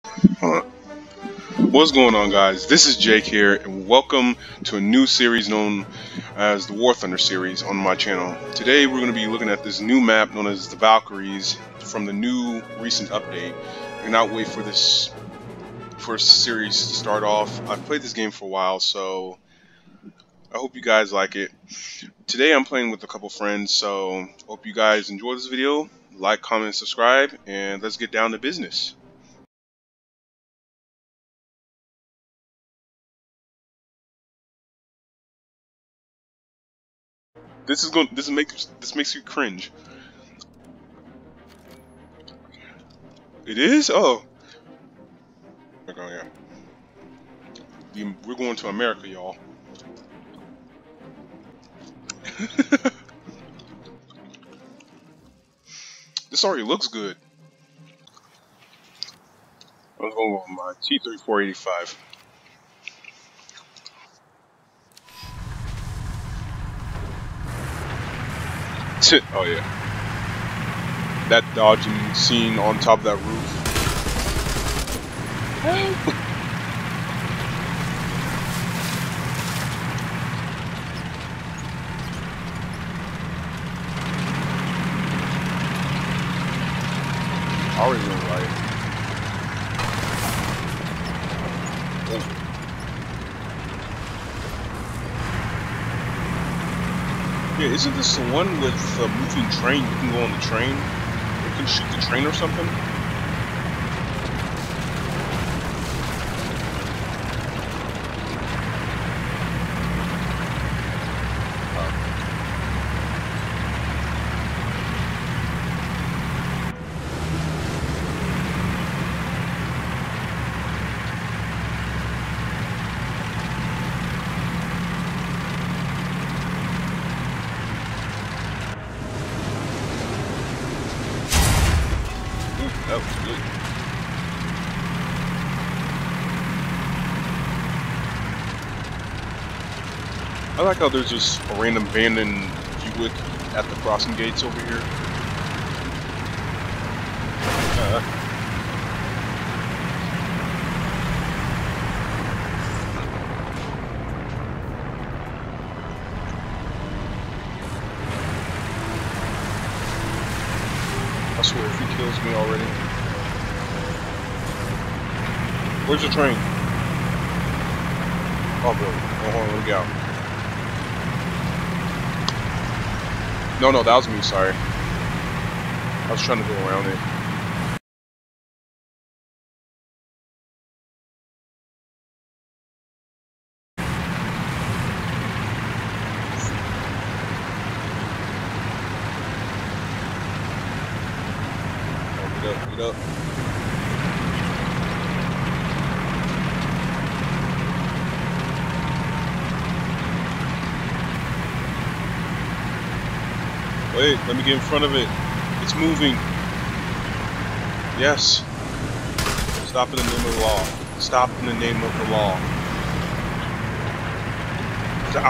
What's going on, guys? This is Jake here, and welcome to a new series known as the War Thunder series on my channel. Today, we're going to be looking at this new map known as the Valkyries from the new recent update. I cannot wait for this first series to start off. I've played this game for a while, so I hope you guys like it. Today, I'm playing with a couple friends, so hope you guys enjoy this video. Like, comment, subscribe, and let's get down to business. This makes you cringe. It is? Oh. Okay, yeah. We're going to America, y'all. This already looks good. I'm going with my T-3485. Oh yeah. That dodging scene on top of that roof. Help! I already went right. Oh. Yeah, isn't this the one with the moving train? You can go on the train. You can shoot the train or something. That was good. I like how there's just a random abandoned Buick at the crossing gates over here. I swear, if he kills me already. Where's the train? Oh, bro. Oh, hold on, let me get out. No, that was me, sorry. I was trying to go around it. Oh, get up. Wait, let me get in front of it. It's moving. Yes. Stop in the name of the law. Stop in the name of the law. Stop.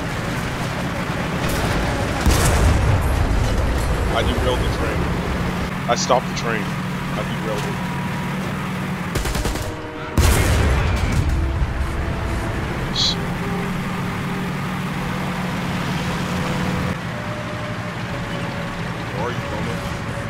I derailed the train. I stopped the train. I derailed it. Yes. Where are you going?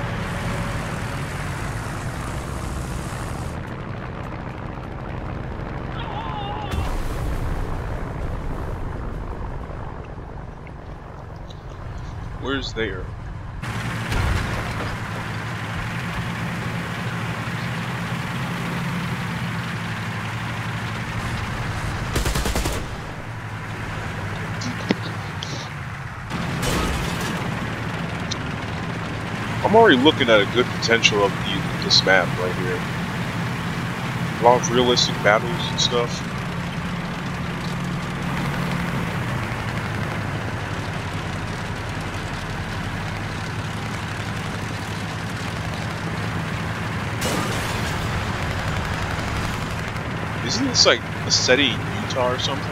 Where's there? I'm already looking at a good potential of this map right here. A lot of realistic battles and stuff. Isn't this like a city, Utah or something?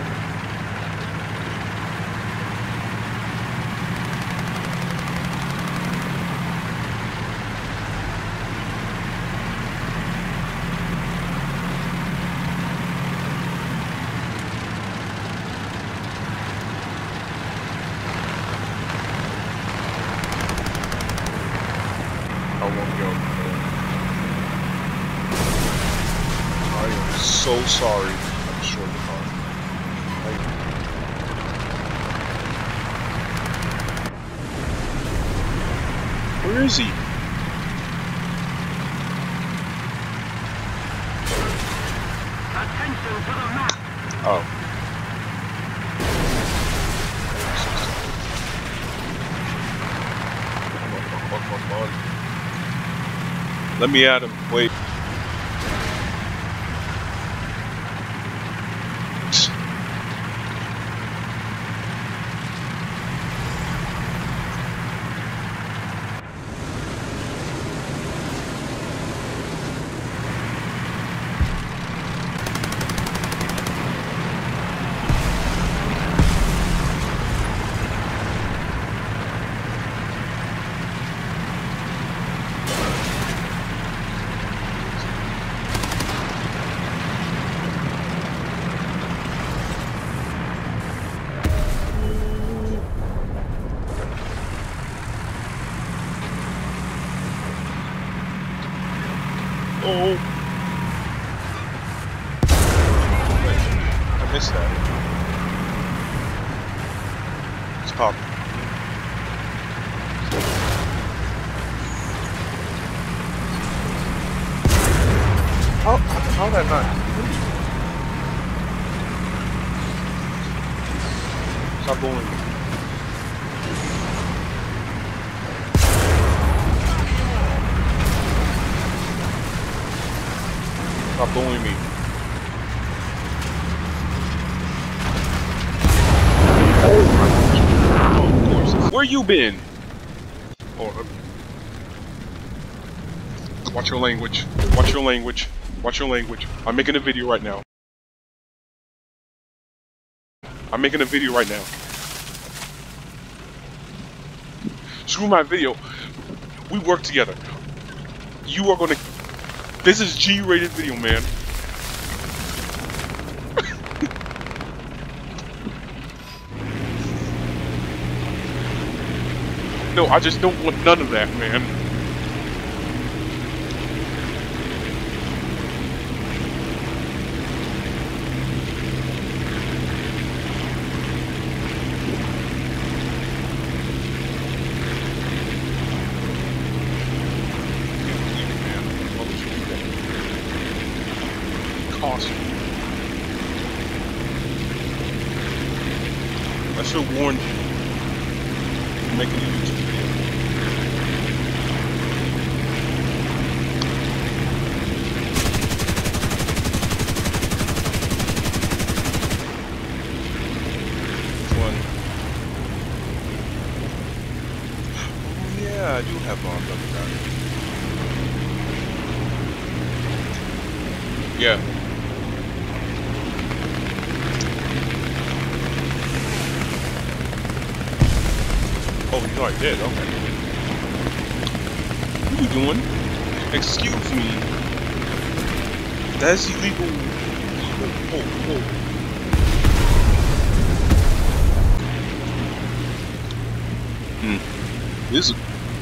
So sorry. I'm sure the car. Where is he? Attention to the map. Oh. Come on. Let me at him. Wait. Oh. Wait, I missed that. It's popping. How that not? Stop bullying me. Stop bullying me. Oh, of course. Where you been? Oh, watch your language. Watch your language. Watch your language. I'm making a video right now. I'm making a video right now. Screw my video. We work together. You are gonna... This is G-rated video, man. No, I just don't want none of that, man. Awesome. I should have warned you. I'm making a YouTube video. Which one? Oh yeah, I do have bombs up there. Yeah. Oh, you already did, okay. What are you doing? Excuse me. That's illegal. Oh. This is...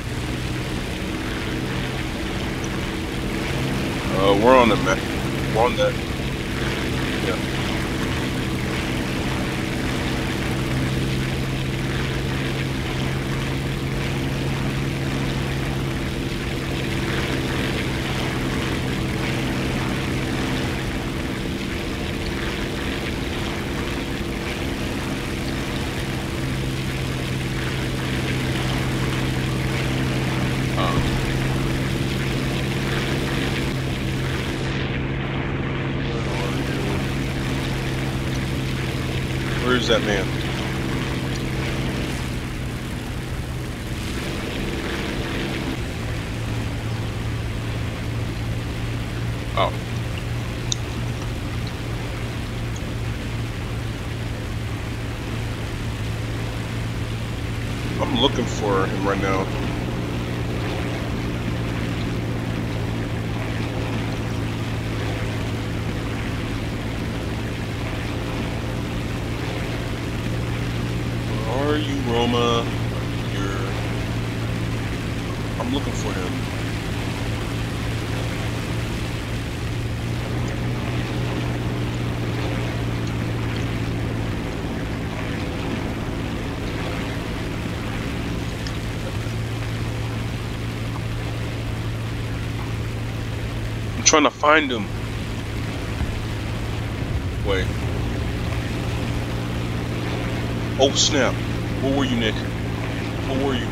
we're on the map. We're on that. Yeah. Where's that man? Oh. I'm looking for him right now. Where are you, Roma? I'm looking for him. trying to find him. Wait. Oh snap. Where were you, Nick? Where were you?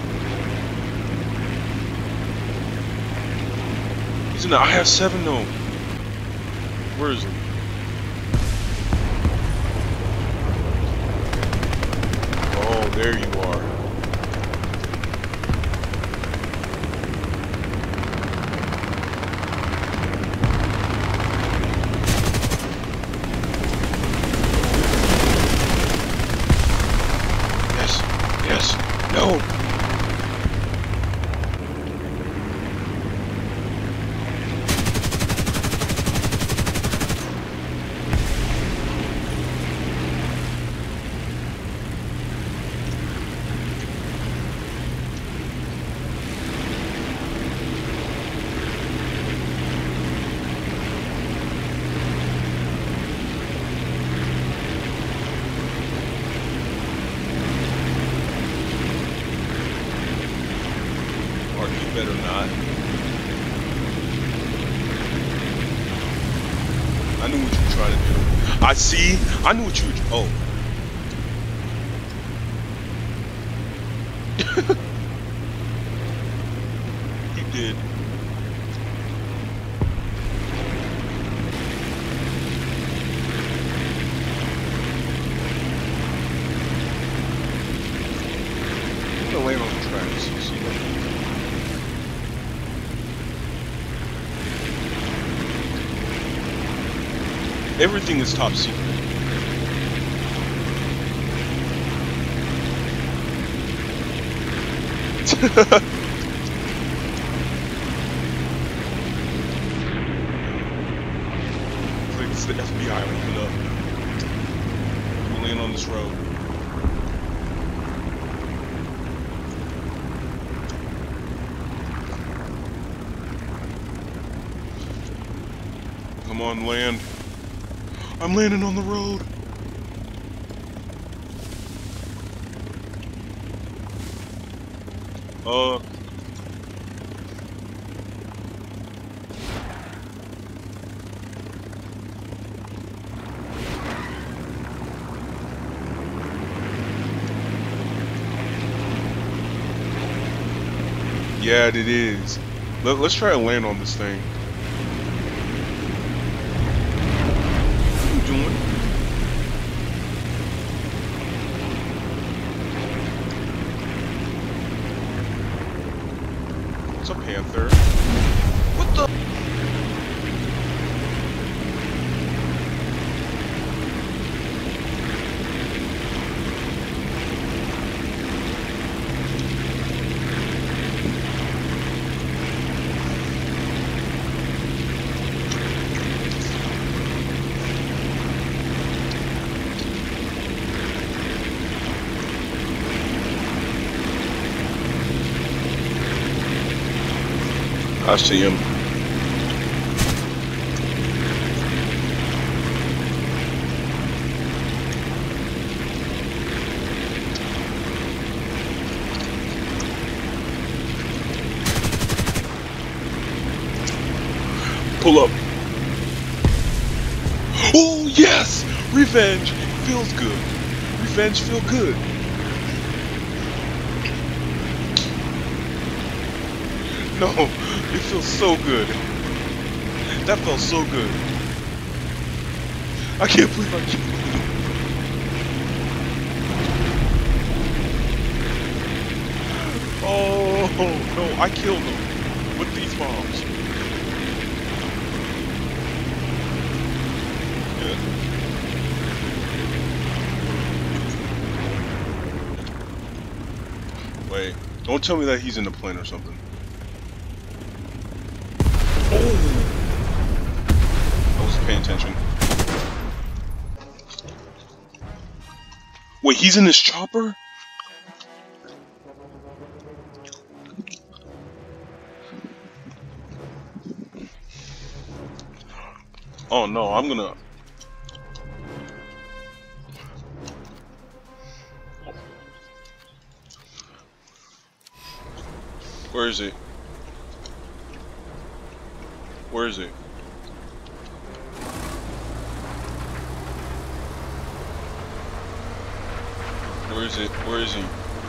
He's in the I have 7 though. Where is he? Oh, there you are. Yes, yes, no. Better not. I knew what you were trying to do. I knew what you were. Oh. He did. I'm gonna land on the tracks. You see that? Everything is top secret. It's the FBI open up. We'll land on this road. Come on, land. I'm landing on the road. Yeah, it is. Let's try to land on this thing. What are you doing? It's a panther. What the? I see him. Pull up. Oh yes! Revenge feels good. Revenge feel good. No, it feels so good. That felt so good. I can't believe I killed him. Oh no, I killed him with these bombs. Yeah. Wait, don't tell me that he's in the plane or something. Oh! I wasn't paying attention. Wait, he's in this chopper? Oh no, I'm gonna... Where is he? Where is it? Where is it? Where is he?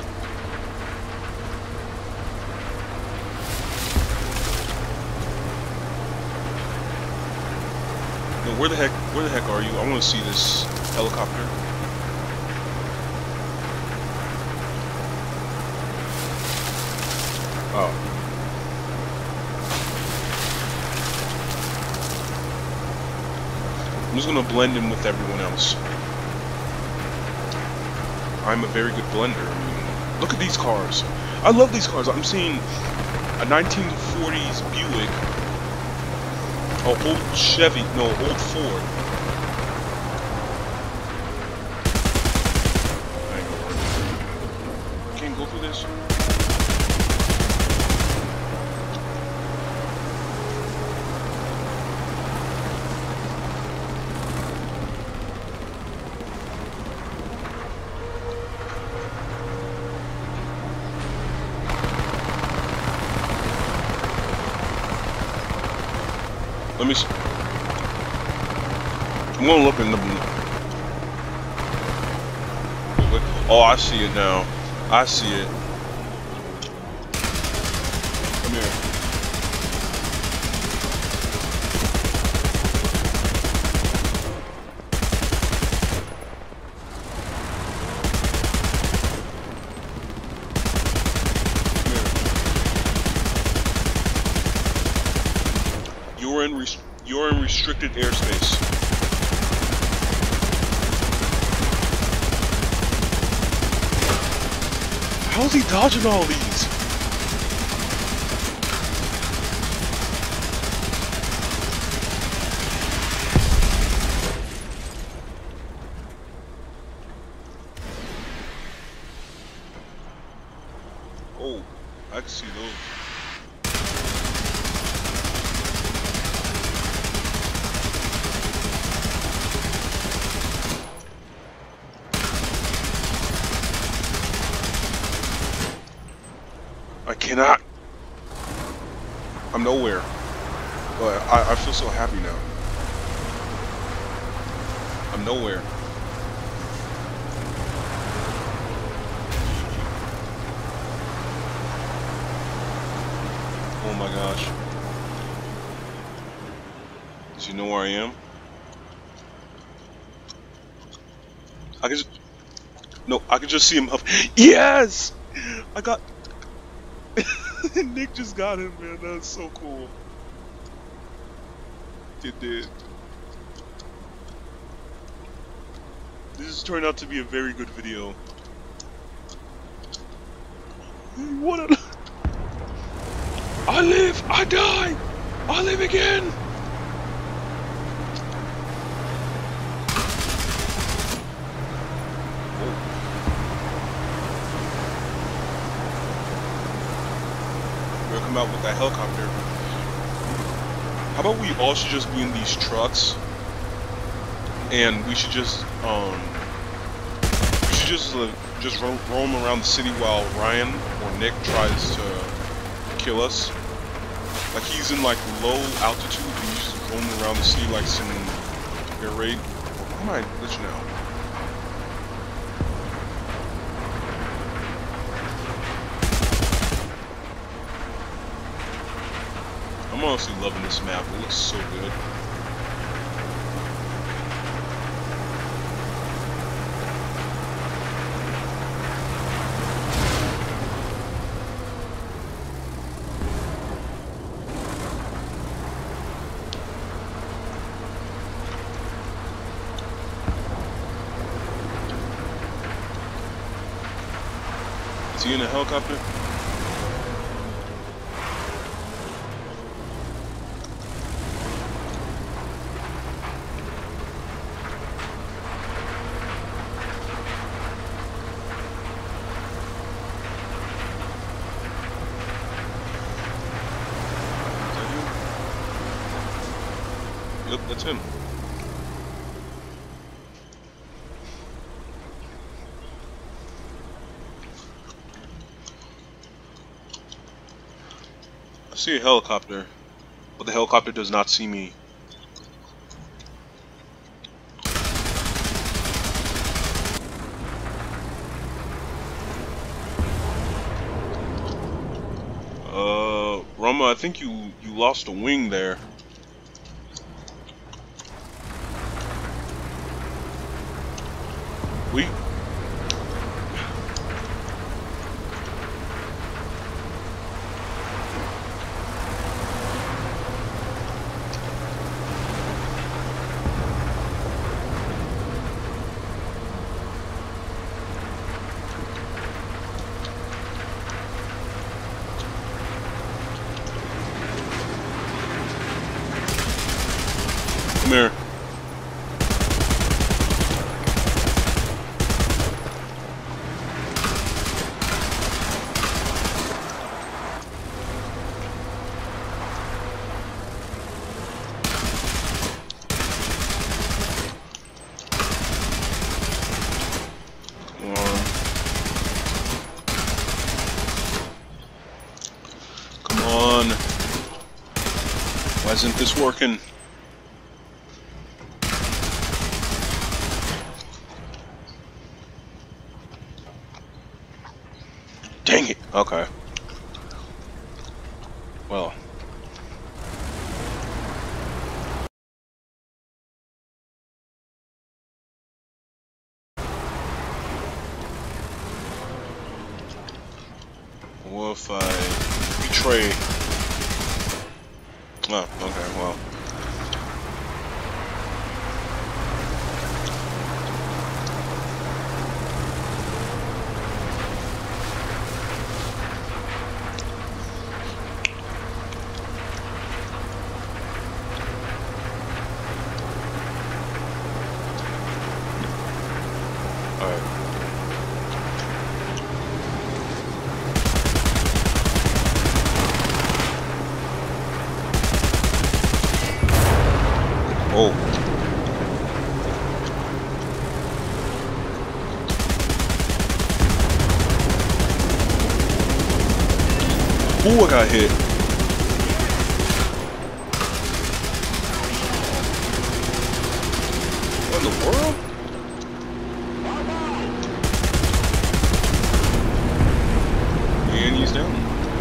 No, where the heck are you? I want to see this helicopter. Oh. I'm just gonna blend in with everyone else. I'm a very good blender. I mean, look at these cars. I love these cars. I'm seeing a 1940s Buick, a old Chevy, no, old Ford. I ain't gonna work. Can't go through this. Let me see. I'm gonna look in the. Oh, I see it now. I see it. Come here. You're in restricted airspace. How's he dodging all these? Oh, I can see those. I cannot. I'm nowhere. But I feel so happy now. I'm nowhere. Oh my gosh. Does he know where I am? I can just see him up. Yes! I got... Nick just got him, man. That's so cool. It did. This has turned out to be a very good video. What a... I live! I die! I live again! Come out with that helicopter. How about we all should just be in these trucks, and we should just roam around the city while Ryan or Nick tries to kill us. Like he's in like low altitude, and he's just roaming around the city like some air raid. I might glitch now. I'm honestly loving this map. It looks so good. Is he in a helicopter? Yep, that's him. I see a helicopter. But the helicopter does not see me. Rama, I think you lost a wing there. We... Come here. Come on. Why isn't this working? Dang it. Okay. Well. What if I betray? Oh, okay, well. Alright. Oh. Ooh, I got hit. What in the world? And he's down.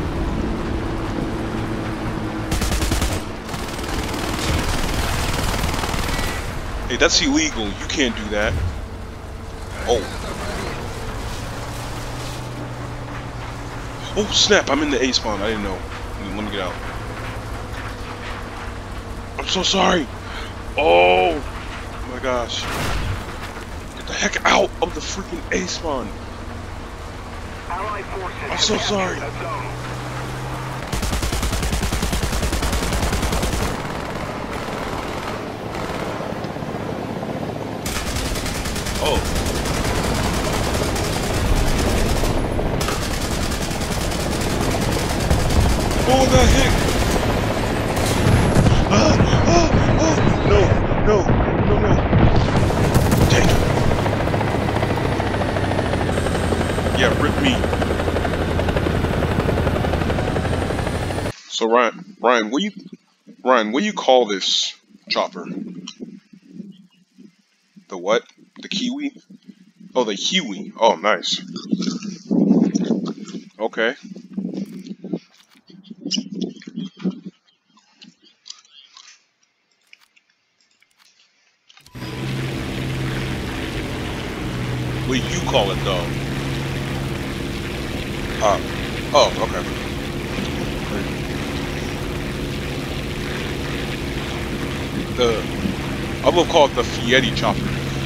Hey, that's illegal. You can't do that. Oh. Oh, snap. I'm in the A spawn. I didn't know. Let me get out. I'm so sorry. Oh my gosh. Get the heck out of the freaking A spawn. I'm so sorry. Oh. Oh, that hit. No, no, no, no. Dang it. Yeah, rip me. So Ryan, what do you call this chopper? The what? The Kiwi? Oh, the Huey. Oh, nice. Okay. What do you call it though? Oh, okay. I will call it the FIERRI chopper.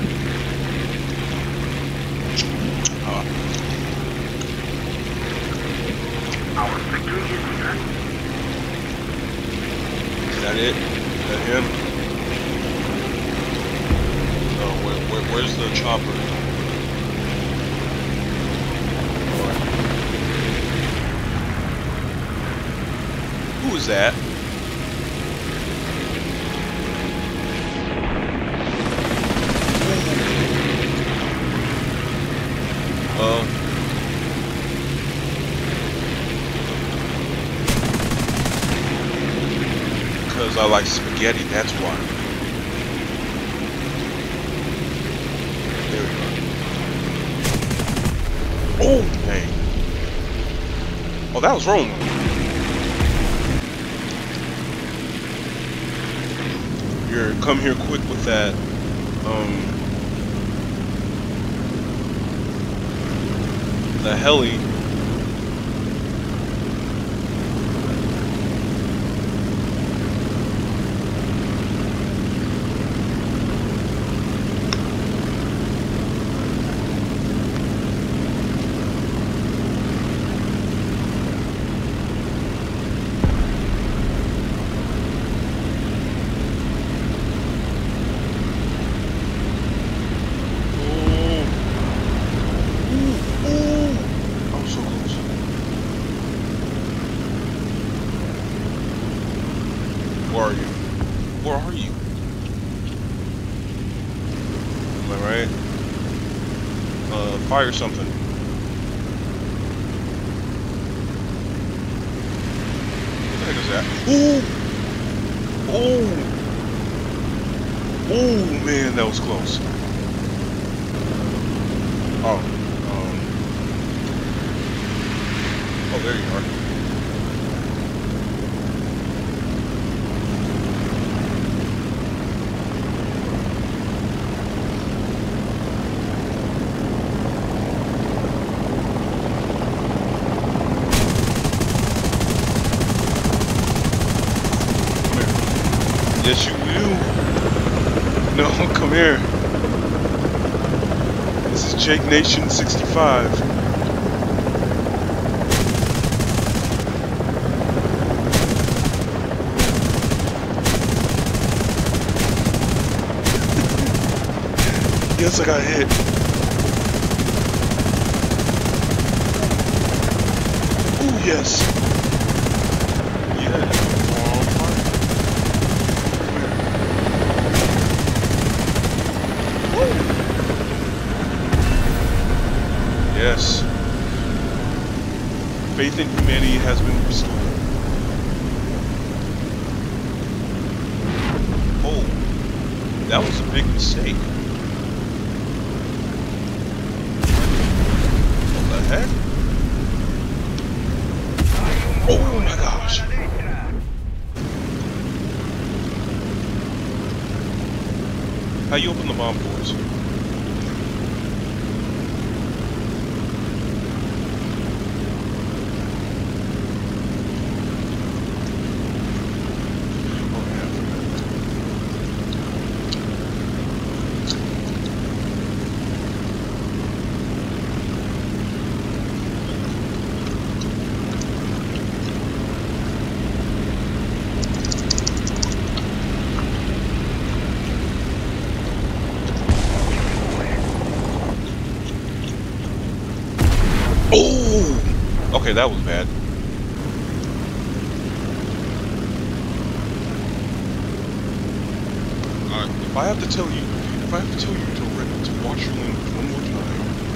Our victory is near. Is that it? Is that him? No, where's the chopper? Who is that? spaghetti, that's why. There we go. Oh, dang. Oh, that was wrong. Here, come here quick with that, the heli. Where are you? Where are you? Am I right? Fire something. What the heck is that? Ooh! Oh! Oh man, that was close. Oh. Oh, there you are. Yes, you will. No, come here. This is Jake Nation 65. Yes, I got hit. Ooh, yes. Yeah. Yes. Faith in humanity has been restored. Oh, that was a big mistake. What the heck? Oh my gosh. How you open the bomb doors? Oh! Okay, that was bad. If I have to tell you to watch your language one more time.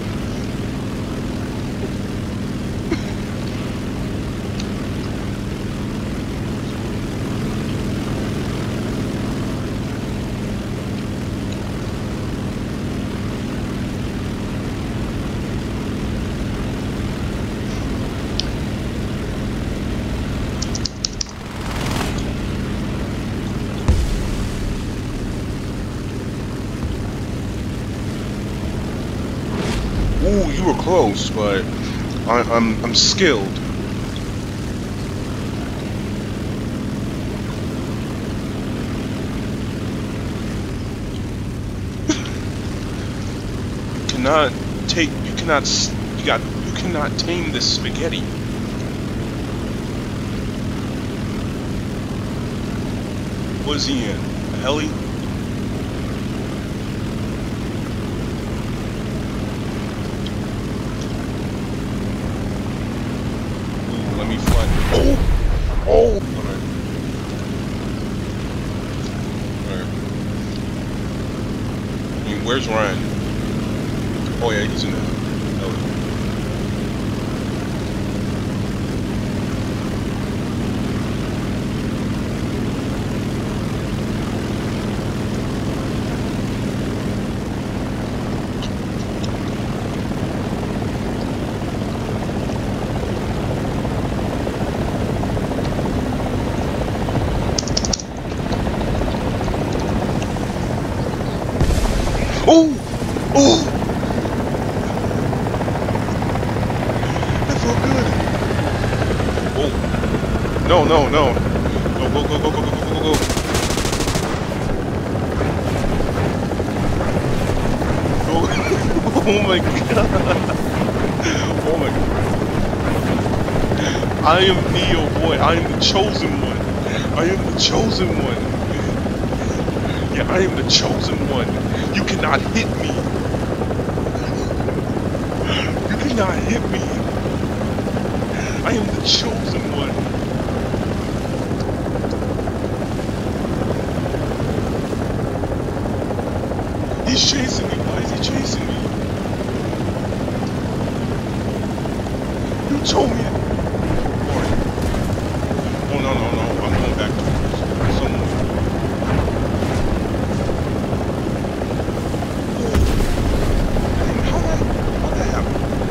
Ooh, you were close, but I'm skilled. You cannot tame this spaghetti. What is he in? A heli? Let me fly. Oh! Oh! Alright. Alright. I mean, where's Ryan? Oh yeah, he's in there. Oh. Oh! Oh! That felt good. Oh! No, no, no. No, go, go, go, go, go, go, go, go. Oh, oh my god. Oh my god. I am Neo, boy. I am the chosen one. I am the chosen one. Yeah, I am the chosen one. You cannot hit me. You cannot hit me. I am the chosen one. He's chasing me. Why is he chasing me? You told me. Oh, no, no, no. I'm going back to someone. What the hell?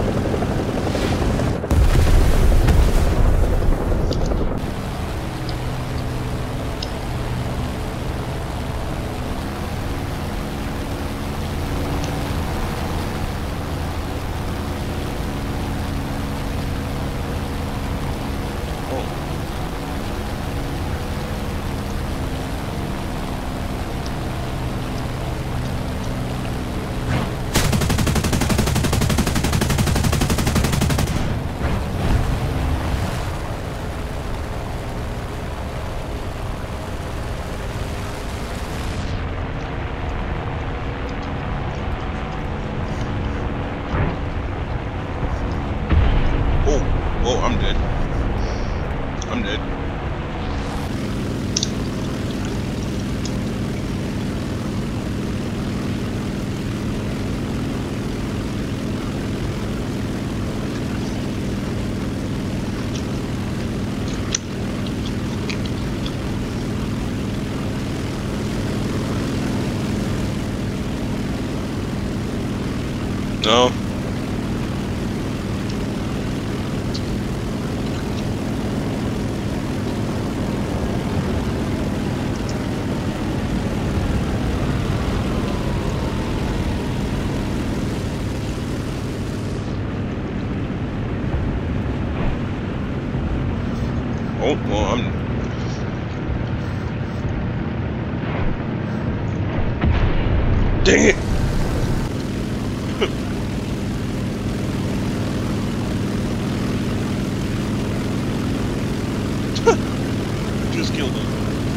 Oh, I'm dead. I'm dead. No. Oh, well, I'm... Dang it! Just killed him.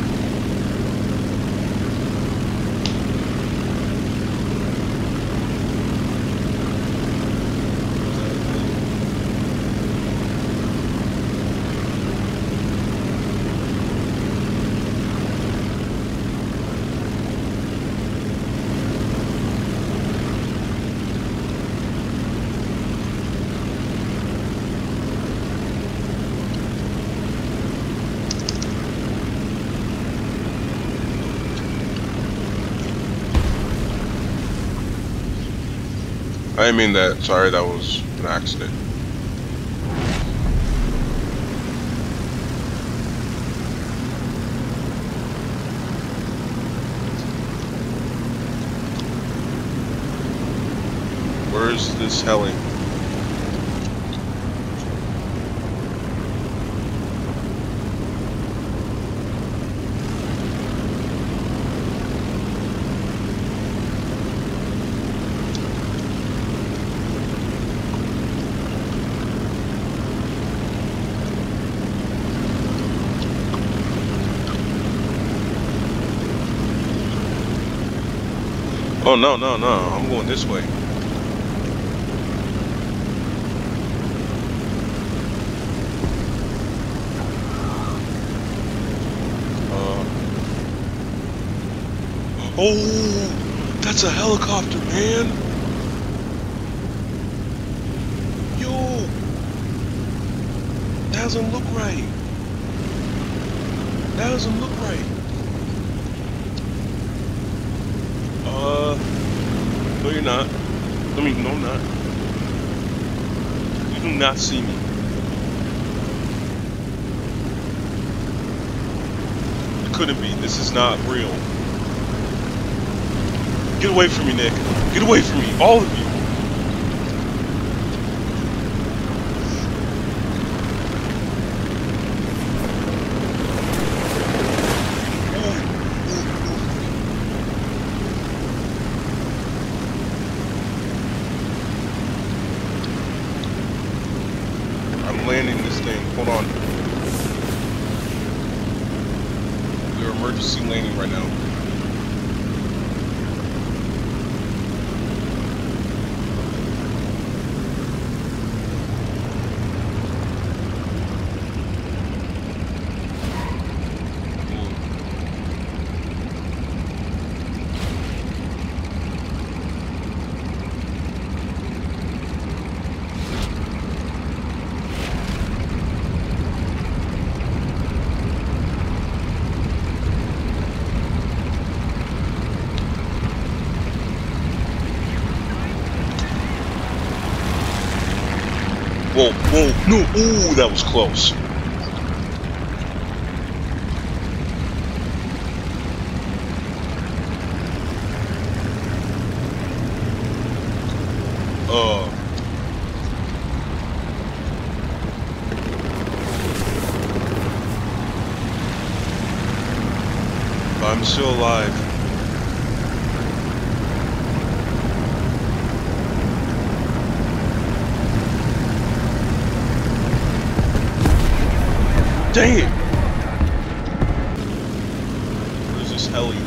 I didn't mean that. Sorry, that was an accident. Where's this heli? Oh, no, no, no. I'm going this way. Oh, that's a helicopter, man. Yo, that doesn't look right. That doesn't look right. No, you're not. I mean, no, I'm not. You do not see me. It couldn't be. This is not real. Get away from me, Nick. Get away from me, all of you. I'm landing this thing. Hold on. We're emergency landing right now. Whoa, whoa, no, ooh, that was close. I'm still alive. Dang it! Where's this heli?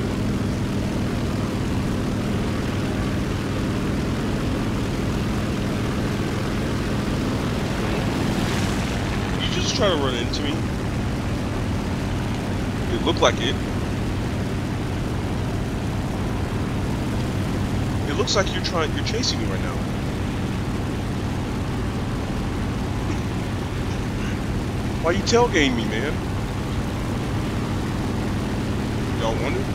You just try to run into me? It looked like it. It looks like you're chasing me right now. Why you tailgating me, man? Y'all want it?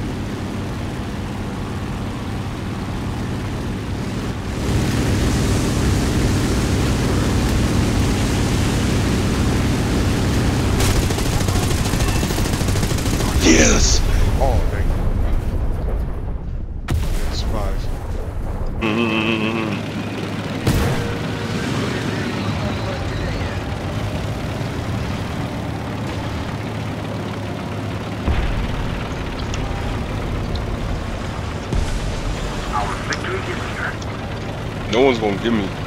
Yes! Oh, thank you. I survived. No one's gonna give me.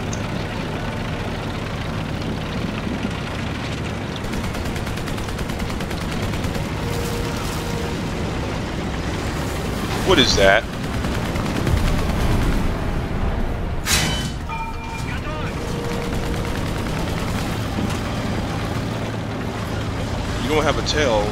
What is that? You don't have a tail.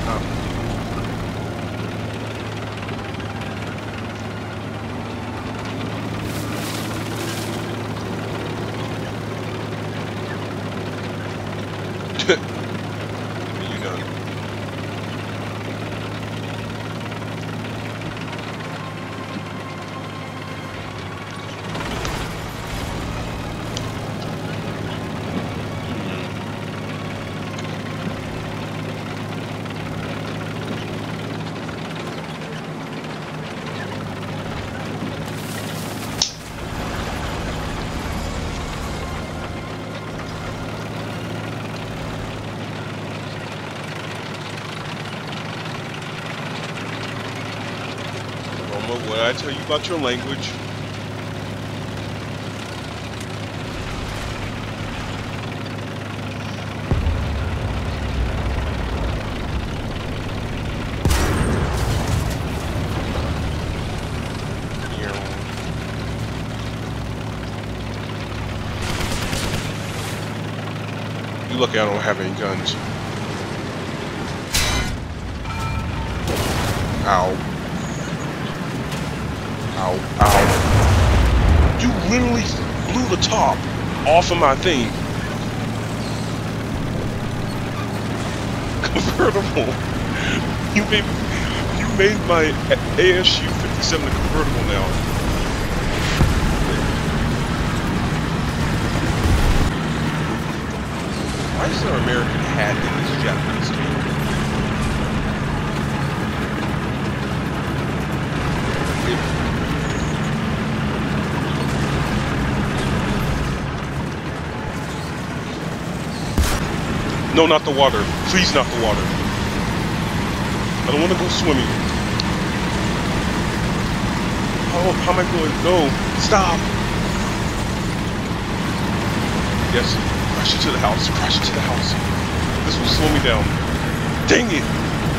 You done. What did I tell you about your language? You lucky I don't have any guns. Ow. Ow, ow. You literally blew the top off of my thing. Convertible. You made my ASU 57 a convertible now. Why is there an American hat in this Japanese game? No, not the water. Please, not the water. I don't want to go swimming. Oh, how am I going? No, stop. Yes, crash into the house. Crash into the house. This will slow me down. Dang it.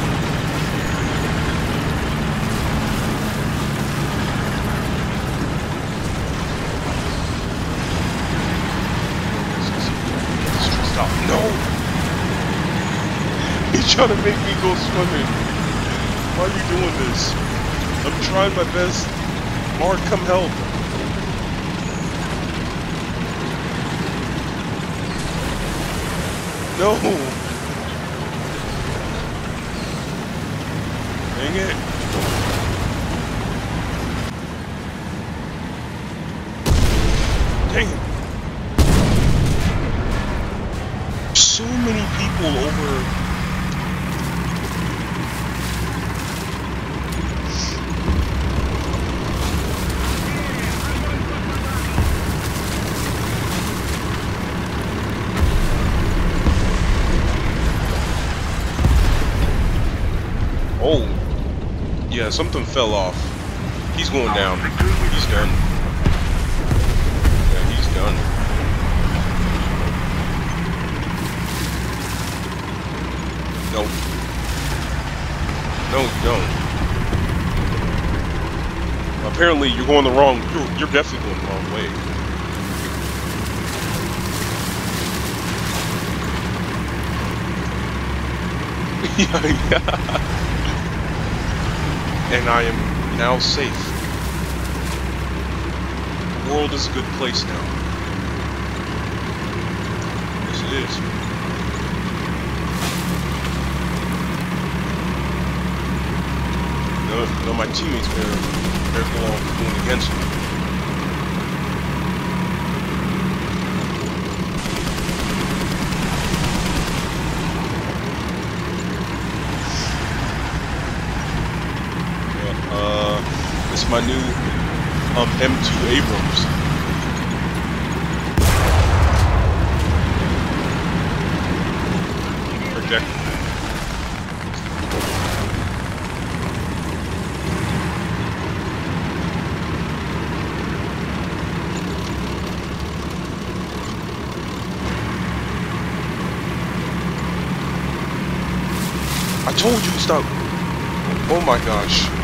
Stop. No. He's trying to make me go swimming. Why are you doing this? I'm trying my best. Mark, come help. No. Dang it. Dang it. So many people over. Oh, yeah, something fell off. He's going down. He's done. Yeah, he's done. No. No, you don't. Apparently, you're going the wrong. You're definitely going the wrong way. Yeah. And I am now safe. The world is a good place now. Yes, it is. No, my teammates better go on going against me. It's my new M2 Abrams. Project. I told you to stop. Oh my gosh.